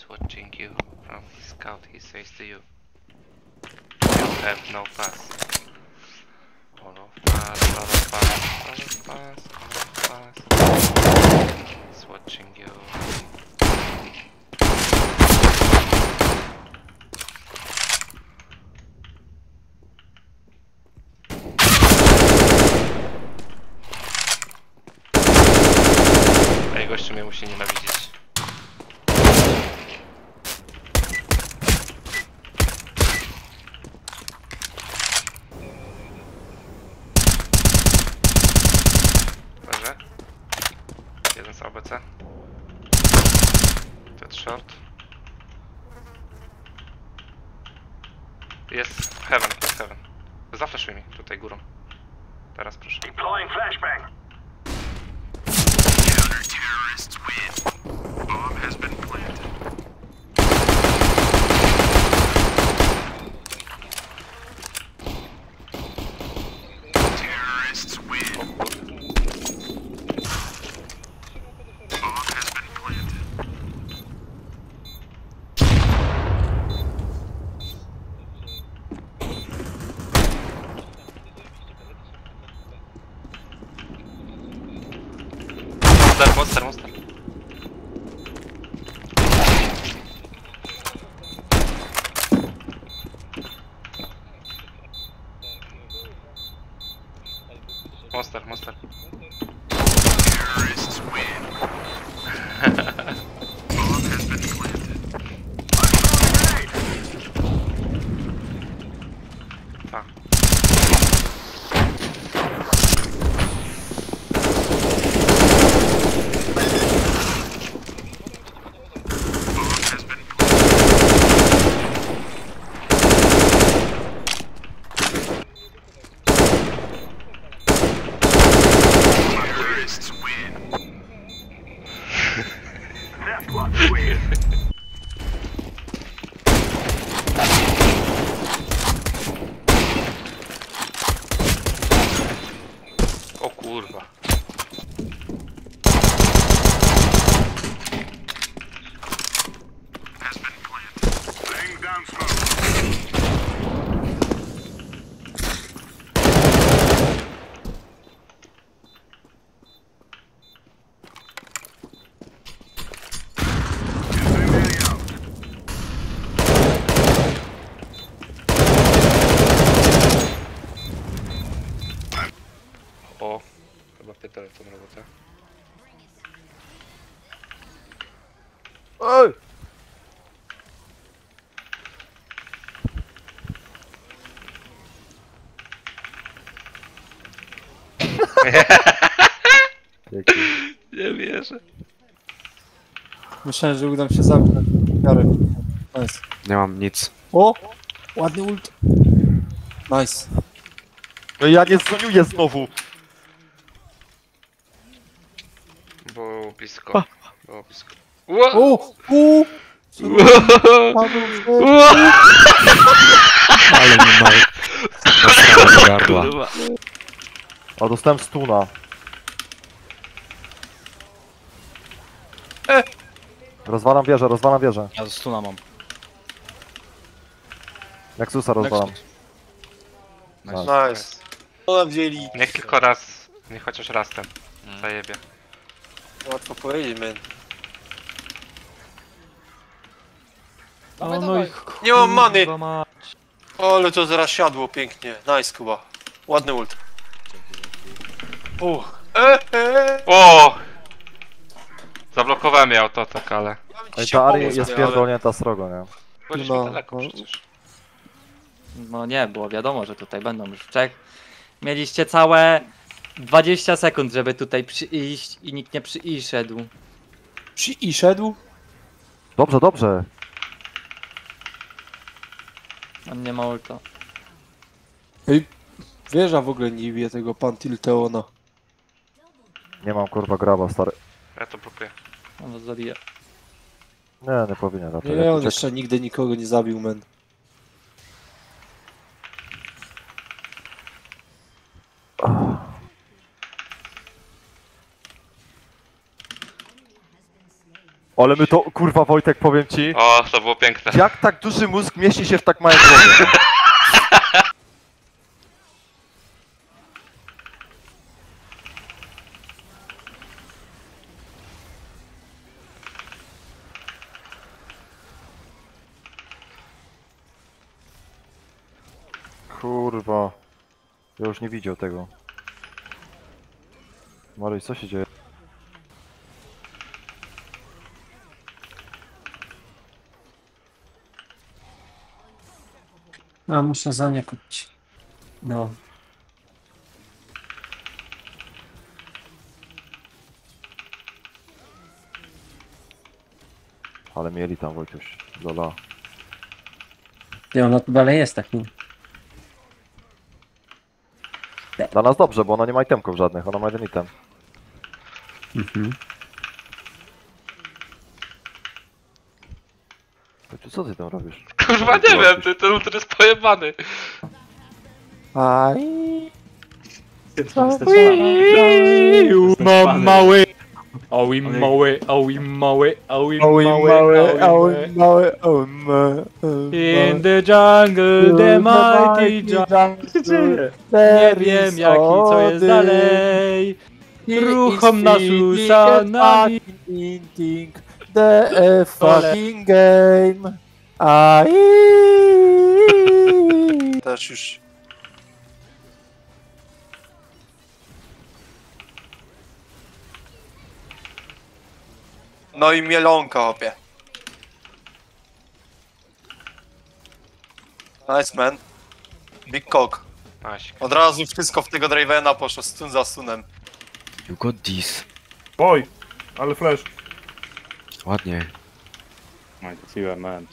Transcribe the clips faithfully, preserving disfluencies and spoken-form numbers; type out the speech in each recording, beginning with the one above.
watching you from scout, he says to you. You have no pass. All of pass, all of pass, all of pass, all of pass. He's watching you. Ej, gościu mnie musi nienawidzieć. Leży. Jeden z A B C. Ten short. Jest heaven, jest heaven. Zaflaszuj mi tutaj górą. Teraz proszę. Deploying flashbang. Terrorists win. Bomb has been planted. Terrorists win. Bomb has been planted. Monster, monster, monster. Monster, monster. Terrorists win. Bomb has been planted. A. Bomb has been Terrorists win. That's what win. O kurwa. Has been planted. Laying down smoke. Incendiary out. O, chyba pierdolę tą robotę. Oj! Nie wierzę. Myślałem, że uda mi się zamknąć. Biorę. Nice. Nie mam nic. O! Ładny ult. Nice. No ja nie zgoniuję znowu! Było blisko. Było blisko. Ło! O! U! Ale nie ma. Dostałem z gardła. Kurwa. A dostałem stuna. E! Rozwalam wieżę, rozwalam wieżę. Ja stuna mam. Nexusa rozwalam. Nice. Nice. Co nam wzięli? Niech tylko raz, niech chociaż raz ten zajebie. Łatwo powiedzieć, man. No, no i Nie mam many! kurwa mać. Ale to zaraz siadło pięknie. Nice, Kuba. Ładny ult. Uch. E, e. O! Zablokowałem jej autoatak, ale... Ej, ta Ari jest pierdolnięta srogo, nie? Byliśmy No, daleko no. przecież. No nie, było wiadomo, że tutaj będą już czek. Mieliście całe dwadzieścia sekund, żeby tutaj przyjść i nikt nie przyszedł. Przy i szedł? Dobrze, dobrze. On nie ma ulta. Ej, wieża w ogóle nie bije tego Pantilteona. Nie mam kurwa graba, stary. Ja to blokuję. On was zabija. Nie, nie powinien raczej. Nie, Ja on tu jeszcze nigdy nikogo nie zabił, man. Ale my to, kurwa Wojtek, powiem ci, O, to było piękne. jak tak duży mózg mieści się w tak małej głowie? Kurwa. Ja już nie widział tego. Maryś, co się dzieje? A muszę za nie kupić. No. Ale mieli tam Wojtuś. Lola. Ty, ona tu dalej jest taki. Dla nas dobrze, bo ona nie ma itemków żadnych, ona ma jeden item. Mhm. Wojtuś, co ty tam robisz? Kurwa nie wiem, ty, ten ultra jest pojebany. Aj. Mam mały. Owi mały, owi mały, owi Mały, mały, mały, owi mały, mały. mały, mały. In the jungle, the mighty jungle. Nie wiem jaki, co jest dalej. Ruchom na Susanami. The fucking game. Aj. Też już. No i mielonka, hopie. Nice man. Big cock. Aś. Od razu wszystko w tego Dravena poszło stun za stunem. You got this. Oj, ale flash. Ładnie, No i trafiłem, man.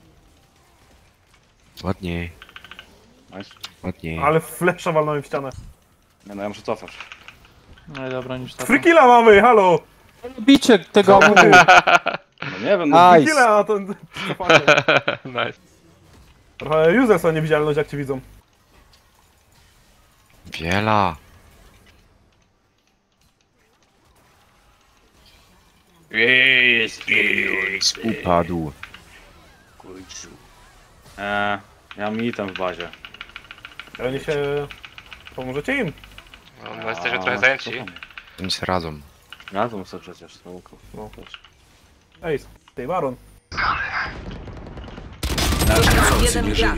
ładnie, Nice. ładnie. Ale flasha walnąłem w ścianę. Nie no, ja muszę cofać. No i dobra, niż to. Free killa mamy, halo! Bicie tego amumu. No nie wiem, no. Free Nice. killa, a to... Nice. Trochę useless o niewidzialność, jak cię widzą. Wiela. Upadł. Eee, ja mam item w bazie. Ale nie się... Pomożecie im. No, no jesteśmy trochę zajęci. Oni się radzą. Radzą sobie przecież, no łuku. No. Ej, tej Baron. Jeden gracz.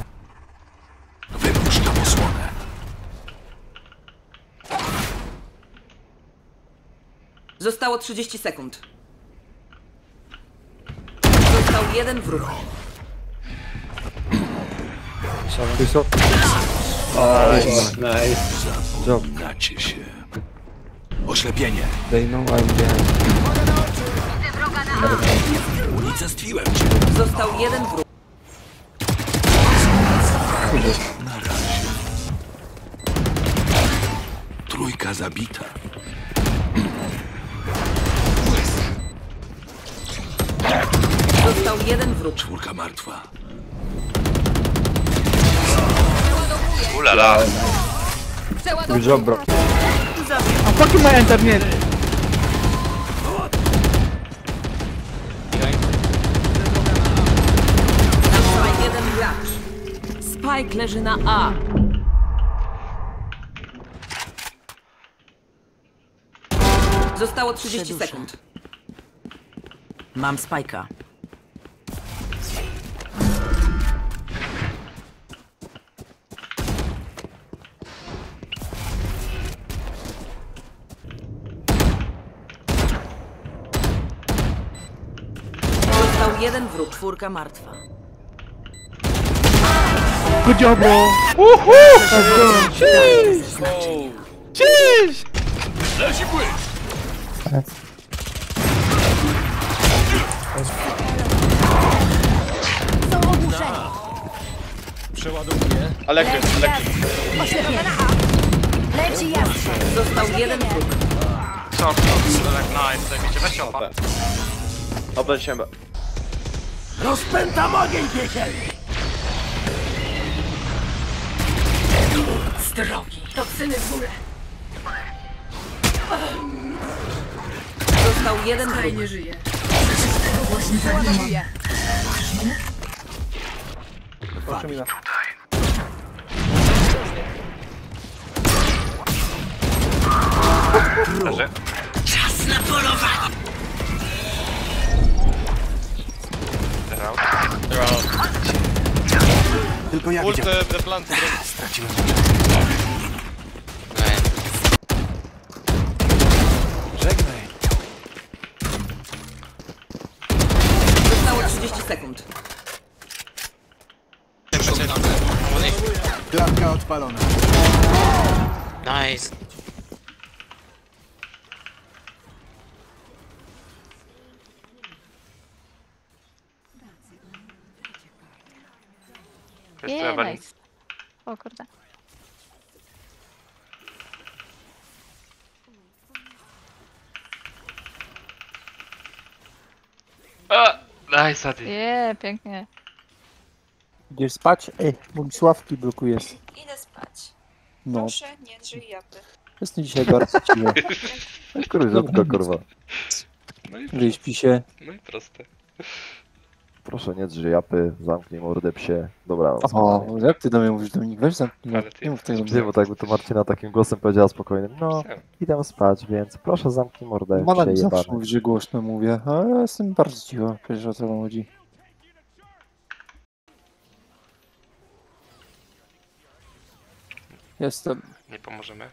Zostało trzydzieści sekund. Został jeden wróg. Nacie się. Oślepienie. They know I'm behind. Unicestwiłem cię. Został jeden wróg. Trójka zabita. Został jeden wróg. Czwórka martwa. Ulala. Good job, bro. Został jeden gracz. Spike leży na A. Zostało trzydzieści sekund. Mam spajka. Został jeden wróg, czwórka martwa. Został jeden wróg. Z drogi. Toksyny w górę. Został jeden wróg. Nie żyje. Przeładowuję. Proszę mi na... Leży. Teraz. Tylko ja widziałem. Ultę, plan, Straciłem. Żegnaj. Zostało trzydzieści sekund. Klatka odpalona. Nice. Nie, nice. O kurde. A, nice, Adi. Je, pięknie. Idziesz spać? Ej, bo mi sławki blokujesz. Idę spać. No, Proszę, nie drzyj japy. jestem dzisiaj bardzo cicho. Króciutko, kurwa. No i, Wyśpi się. no i proste. Proszę, nie drży japy, zamknij mordę psie. Dobra, no, O, spokojnie. jak ty do mnie mówisz, Dominik? Weź zamknij. Ale ty Nie mów tego. Nie, bo tak jakby to Marcina takim głosem powiedziała spokojnym. No, Psem. idę spać, więc proszę zamknij mordę, Ona psie mi zawsze jebany. mówi, że głośno mówię, a ja jestem bardzo cicho. Wiesz, o co wam chodzi. Jestem. Nie pomożemy.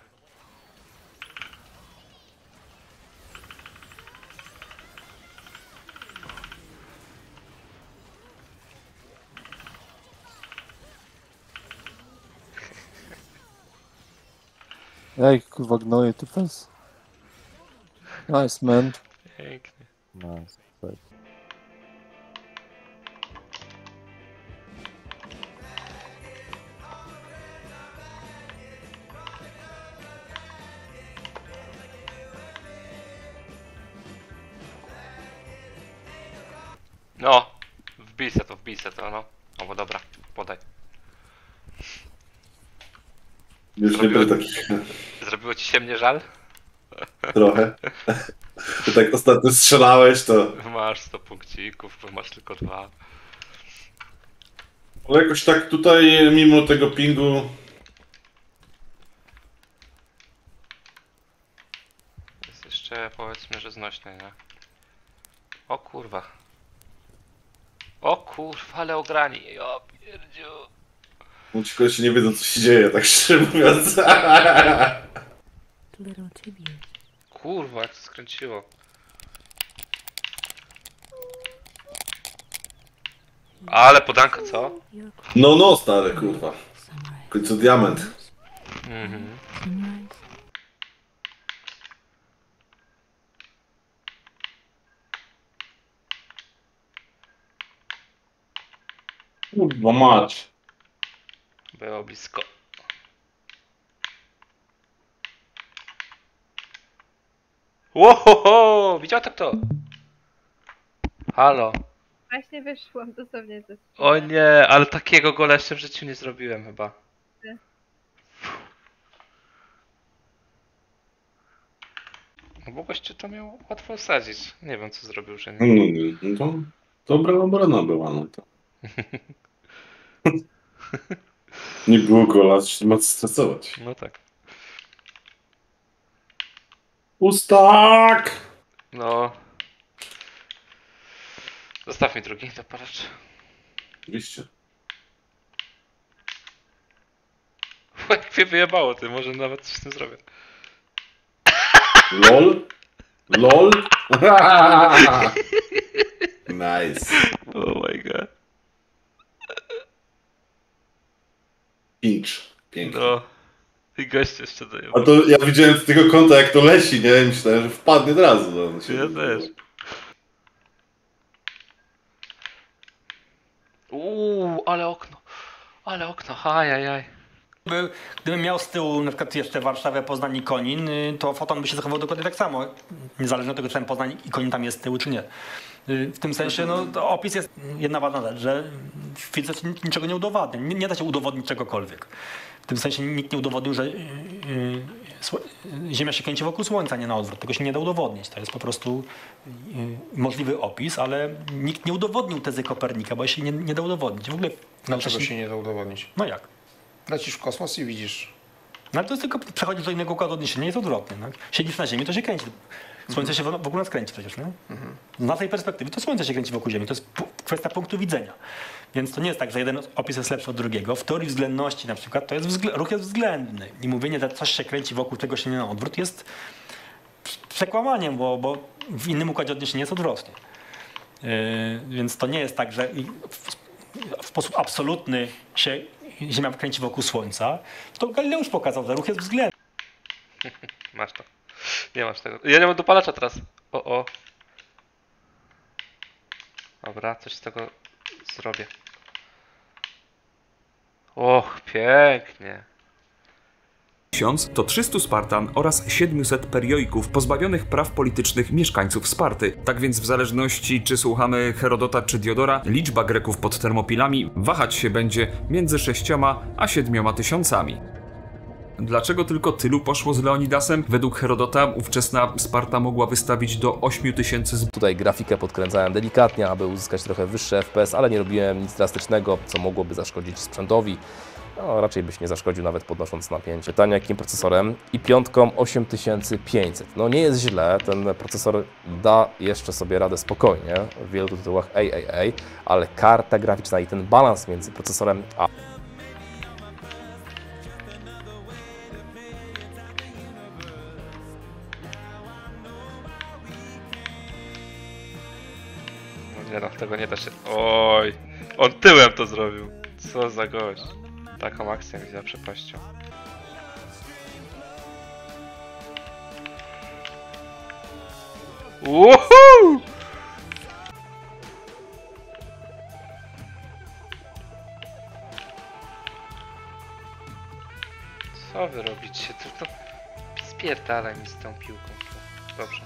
Ej, kurwa, gnoję tu fez. Nice, man. Pięknie. Nice, tak. No, wbij se to, wbij se to, no. O, bo dobra, podaj. Już nie był taki Zrobiło ci się mnie żal? trochę. Ty tak ostatnio strzelałeś, to... Masz sto punkcików, bo masz tylko dwa. Ale jakoś tak tutaj, mimo tego pingu... Jest jeszcze, powiedzmy, że znośne, nie? O kurwa. O kurwa, ale ograni. O pierdziu. No ci koleś nie wiedzą, co się dzieje, tak szczerze mówiąc. Kurwa, jak to skręciło. Ale podanka, co? No, no, stary, kurwa. W końcu diament. Mhm. Kurwa mać. Było blisko. Łohoho! Widział to kto? Halo. Właśnie wyszłam dosłownie ze O nie, ale takiego gola jeszcze w życiu nie zrobiłem chyba. Nie. No bo gościu to miał łatwo wsadzić. Nie wiem co zrobił, że No, nie. nie, no to dobra obrona była, no to. Nie było gola, nie ma co stresować. No tak. Pustak! No. Zostaw mi drugi dopalacz. Oczywiście. Jak mnie wyjebało, ty może nawet coś z tym zrobię. LOL? LOL? Nice. Oh my god. Pinch. Pięknie. No. I gość jeszcze daje. A to ja widziałem z tego kąta, jak to leci, nie? Myślałem, że wpadnie od razu. No, się Ja też. Uuu, ale okno. Ale okno, ajajaj. Gdyby, gdybym miał z tyłu na przykład jeszcze Warszawę, Poznań i Konin, y, to Foton by się zachował dokładnie tak samo. Niezależnie od tego, czy ten Poznań i Konin tam jest z tyłu, czy nie. Y, W tym sensie no, to opis jest jedna ważna rzecz, że w fizyce niczego nie udowadnia. Nie, nie da się udowodnić czegokolwiek. W tym sensie nikt nie udowodnił, że yy, yy, Ziemia się kręci wokół Słońca, nie na odwrót. Tego się nie da udowodnić. To jest po prostu yy, możliwy opis, ale nikt nie udowodnił tezy Kopernika, bo się nie, nie da udowodnić. W ogóle Dlaczego się nie da udowodnić? No jak? Lecisz w kosmos i widzisz. No ale to jest tylko przechodzisz do innego układu odniesienia, jest odwrotnie. No. Siedzisz na Ziemi, to się kręci. Słońce się w ogóle nas kręci przecież, nie? Mhm. Na tej perspektywie to Słońce się kręci wokół Ziemi, to jest kwestia punktu widzenia. Więc to nie jest tak, że jeden opis jest lepszy od drugiego. W teorii względności na przykład to jest wzgl- ruch jest względny. I mówienie, że coś się kręci wokół tego się nie na odwrót jest przekłamaniem, bo, bo w innym układzie odniesienia jest odwrotnie. Yy, więc to nie jest tak, że w, w sposób absolutny się Ziemia kręci wokół Słońca. To Galileusz pokazał, że ruch jest względny. Masz to. Nie masz tego. Ja nie mam dopalacza teraz. O, o. Dobra, coś z tego zrobię. Och, pięknie. Tysiąc to trzystu Spartan oraz siedmiuset perioików pozbawionych praw politycznych mieszkańców Sparty. Tak więc w zależności czy słuchamy Herodota czy Diodora, liczba Greków pod Termopilami wahać się będzie między sześcioma a siedmioma tysiącami. Dlaczego tylko tylu poszło z Leonidasem? Według Herodota ówczesna Sparta mogła wystawić do ośmiu tysięcy zbroi. Tutaj grafikę podkręcałem delikatnie, aby uzyskać trochę wyższy F P S, ale nie robiłem nic drastycznego, co mogłoby zaszkodzić sprzętowi. No, raczej byś nie zaszkodził nawet podnosząc napięcie. Pytanie, jakim procesorem? i piątką osiem tysięcy pięćset. No nie jest źle, ten procesor da jeszcze sobie radę spokojnie w wielu tytułach triple A, ale karta graficzna i ten balans między procesorem a Nie no, tego nie da się... Oj! On tyłem to zrobił! Co za gość! Taką akcję mi za przepaścią. Woohoo! Co wy robicie? To, to... Spierdalaj mi z tą piłką. Dobrze.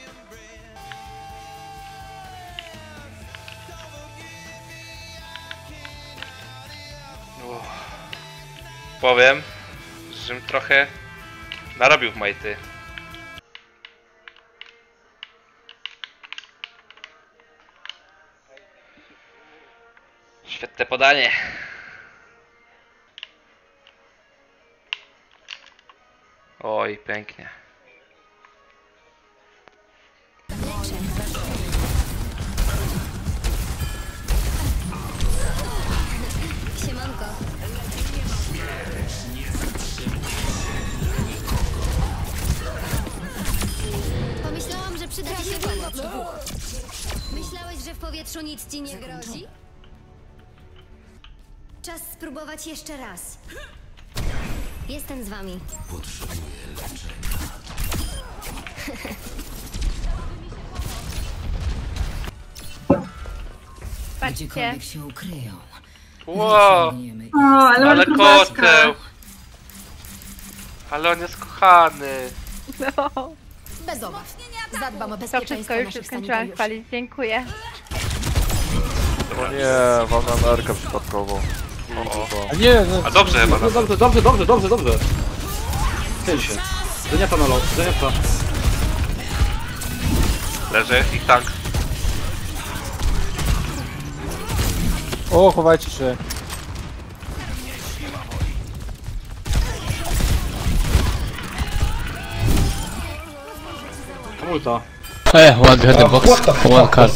Powiem, żebym trochę narobił w majty. Świetne podanie. Oj, pięknie. Siemanko. Pomyślałam, że przyda ci się pomoc. Myślałeś, że w powietrzu nic ci nie grozi? Czas spróbować jeszcze raz. Jestem z wami. Potrzebuję leczenia. Patrzcie. się ukryją. Wow! O, ale, ale koteł! Ale on jest kochany! No. Bez obaw. Zadbam o To bezpieczeństwo wszystko, już się naszych skończyłam sanitariuszy. chwalić, dziękuję. O nie, walnąłem Erkę przypadkowo. A nie, no. A dobrze chyba. Dobrze, dobrze, dobrze, dobrze, dobrze, dobrze. Chyl się. Zeniata na low, zeniata. Leży ich tank. O, chowajcie się. Ulta. Hey, one behind the box, one card.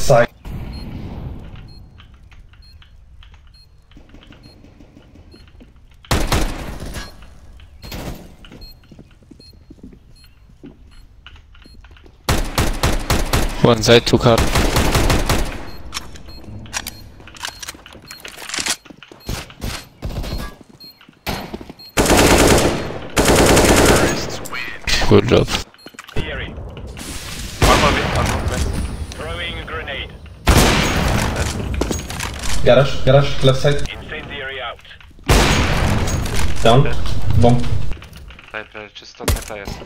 One side, two card. Good job. Throwing a grenade. Garage, garage, left side. Incendiary out. Down. Bomb. Tutaj prawie czystotnie to jest.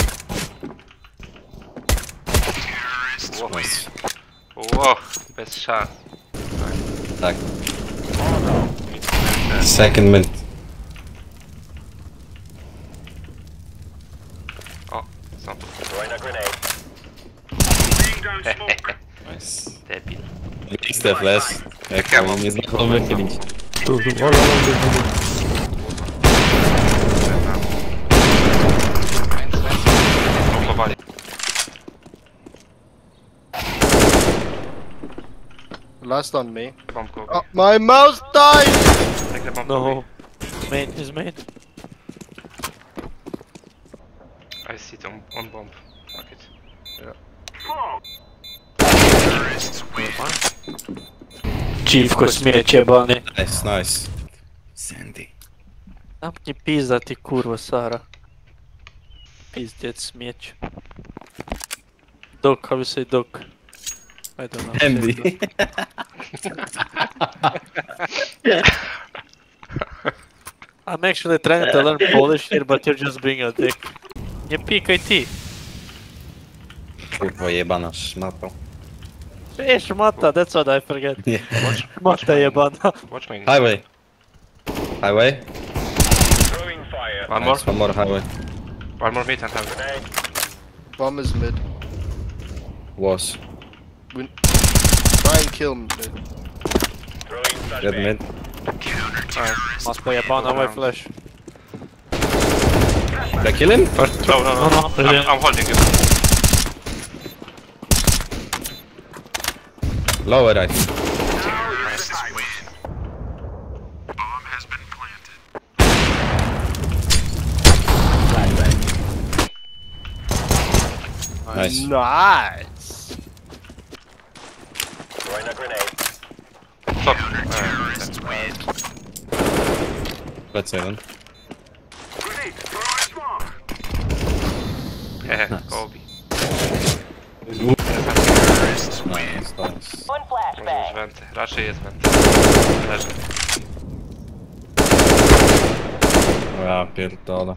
Ło, Ło, bez szans. Tak. Second mid. O, są tu. Nice. Debil. X-T flash. Jak ja mam nie zdążył wychylić. Pompowali. Last on me. Bomb Kobe. Oh, my mouse died! Take the bomb No. Kobe. Main, is main. I see it on, on bomb. Fuck it. Dziwko śmieć jebany. Nice, nice. Sandy. Zamknij pizda ty kurwa Sara. Pizdiec śmieć. Dog, how you say dog? I don't know. Andy. I'm actually trying to learn Polish here, but you're just being a dick. Nie pikaj ty. Kurwa jebana szmato. Ej, szmata, that's what I forget. Nie. Szmata jebana. Watch me. Highway. Highway. One more. Nice, one more highway. One more mid and highway. Bomb is mid. Was. We... Try and kill mid. Dead mid. Nice. Masz pojebana, my flash. Did I kill him? No, no, no. No, no, I'm, I'm holding it. Lower right. Nice. Nice. Fuck. Let's say then. Yeah, Nice. Kobe. Nice, nice. Może wenty. Raczej jest wenty. Leży. Ja pierdolę.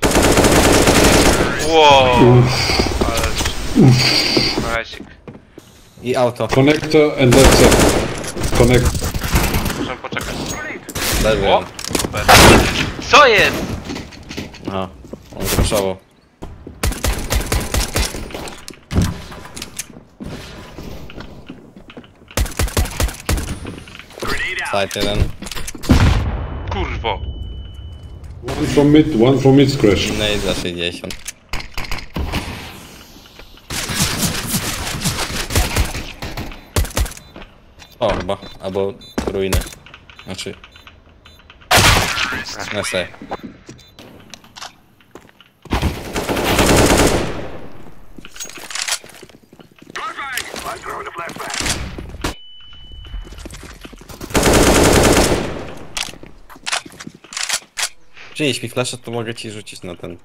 Wow. Ale... Najsik. I auto. Connector and that's it. Connect. Muszę poczekać. Leży. O! Super. Co jest? Aha, on zruszało. Side jeden. Kurwo. One from mid, one from mid crash. Nade za sześćdziesiąt. O chyba, albo ruiny. Znaczy... Na se. Przynieś mi flasha, to mogę ci rzucić na ten.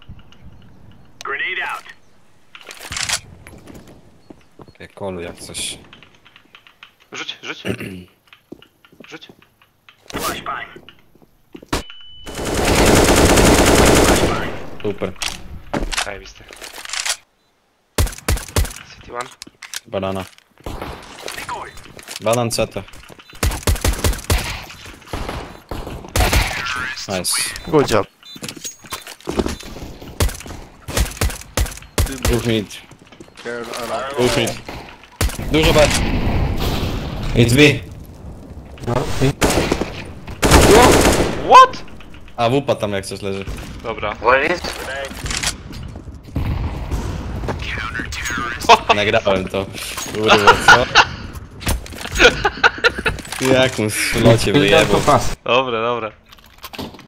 Okej, kolu jak coś. Rzuć, rzuć. Rzuć. Super. Zajebiste. City one. Banana. Banan C T. Nice. Good job. Dwóch mid. Carolina. Dwóch mid. Dużo B. I drzwi. What? A wupa tam jak coś leży. Dobra. Nagrałem to. Kurwa, co? Jak mu w locie wyjebał. Dobra, dobra.